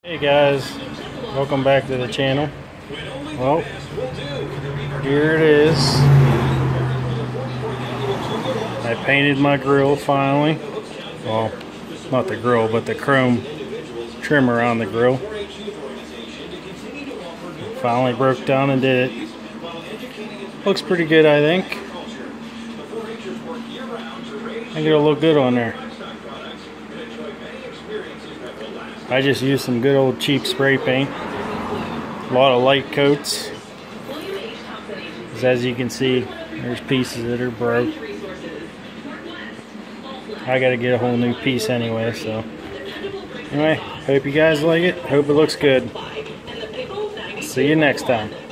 Hey guys, welcome back to the channel. Well, here it is. I painted my grill finally. Well, not the grill, but the chrome trimmer on the grill. Finally broke down and did it. Looks pretty good, I think. I think it'll look good on there. I just used some good old cheap spray paint. A lot of light coats. As you can see, there's pieces that are broke. I gotta get a whole new piece anyway, so. Anyway, hope you guys like it. Hope it looks good. See you next time.